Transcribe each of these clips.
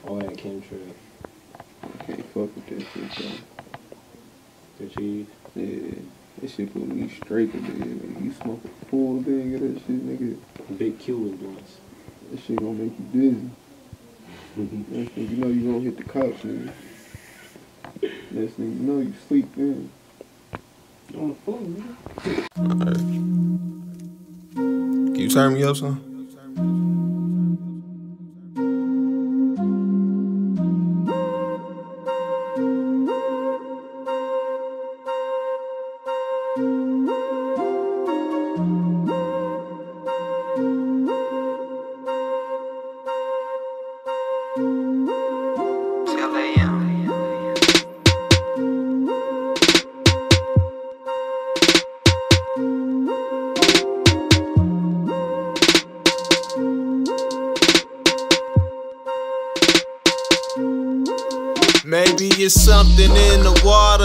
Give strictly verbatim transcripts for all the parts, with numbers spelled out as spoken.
All that chemtrail. I can't fuck with that shit, though. The cheese? Yeah. That shit put me straight to bed, nigga. You smoke a full thing of that shit, nigga. Big Q influence. That shit gonna make you dizzy. Next thing you know, you gonna hit the couch, nigga. Next thing you know, you sleep, man. On the floor, nigga. Alright. Can you turn me up, son? Maybe it's something in the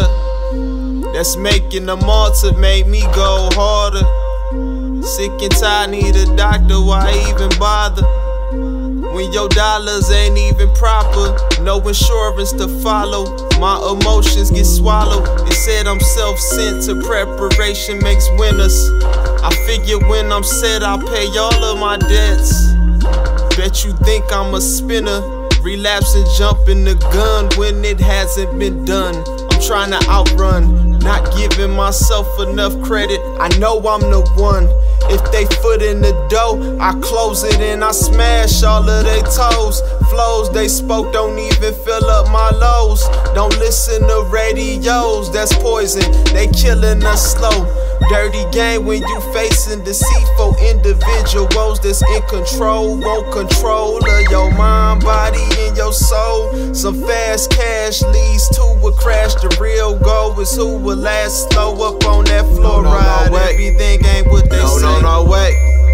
water that's making them alter, make me go harder. Sick and tired, need a doctor, why even bother? When your dollars ain't even proper, no insurance to follow, my emotions get swallowed. They said I'm self-sent to preparation makes winners. I figure when I'm set, I'll pay all of my debts. Bet you think I'm a spinner, relapse and jump in the gun when it hasn't been done. I'm trying to outrun, not giving myself enough credit. I know I'm the one. If they foot in the dough, I close it and I smash all of they toes. Flows they spoke don't even fill up my lows. Don't listen to radios, that's poison. They killing us slow. Dirty game when you facing deceitful individuals that's in control, won't control of your mind, body, and your soul. Some fast cash leads to a crash. The real goal is who will last slow up on that fluoride. No, no, no, everything ain't what they no, say. No, no, no, wait.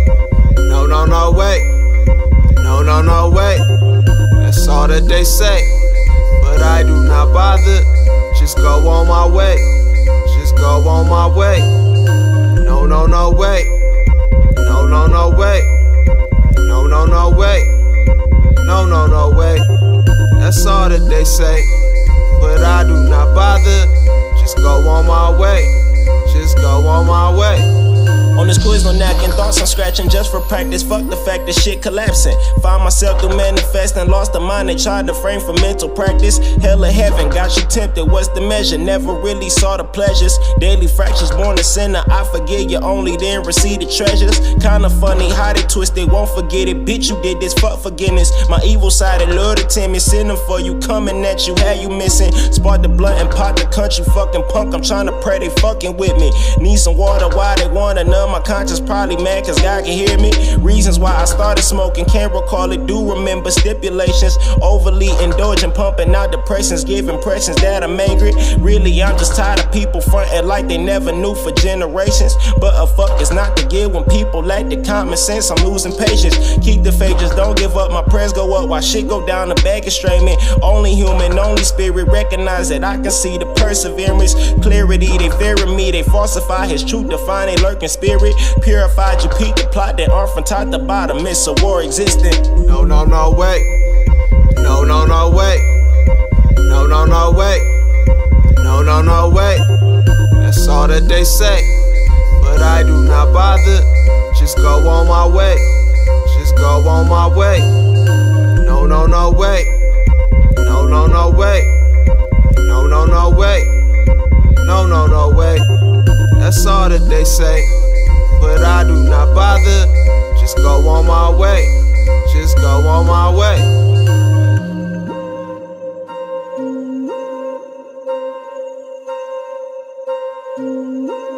No, no, no, wait. No, no, no, wait. That's all that they say, but I do not bother. Just go on my way. Just go on my way. No, no, no, wait. No, no, no, wait. No, no, no, wait. No, no, no, wait. That's all that they say, but I do not bother. Just go on my way. Just go on my way. On this quiz, no knocking, thoughts I'm scratching just for practice. Fuck the fact that shit collapsing. Found myself through manifesting, lost the mind and tried to frame for mental practice. Hell or heaven, got you tempted, what's the measure? Never really saw the pleasures. Daily fractures, born a sinner, I forget you only then receive the treasures. Kinda funny how they twist, they won't forget it. Bitch, you did this, fuck forgiveness. My evil side, I love the Timmy. Send them for you, coming at you, how you missing? Spark the blunt and pot the country, fucking punk. I'm trying to pray they fucking with me. Need some water, why they wanna numb my conscience, probably mad cause God can hear me. Reasons why I started smoking, can't recall it, do remember stipulations. Overly indulgent, pumping out depressions, give impressions that I'm angry. Really, I'm just tired of people fronting like they never knew for generations. But a fuck is not to give when people lack the common sense. I'm losing patience, keep the faith, just don't give up. My prayers go up while shit go down the back and straight. Only human, only spirit, recognize that I can see the perseverance. Clarity, they fear me, they falsify his truth, define a lurking spirit. Purified, you peep the plot that aren't from top to bottom. It's a war existing. No, no, no, wait. No, no, no, wait. No, no, no, wait. No, no, no, wait. That's all that they say, but I do not bother. Just go on my way. Just go on my way. No, no, no, wait. No, no, no, wait. No, no, no, wait. No, no, no, wait. That's all that they say, but I do not bother. Just go on my way. Just go on my way. Thank you.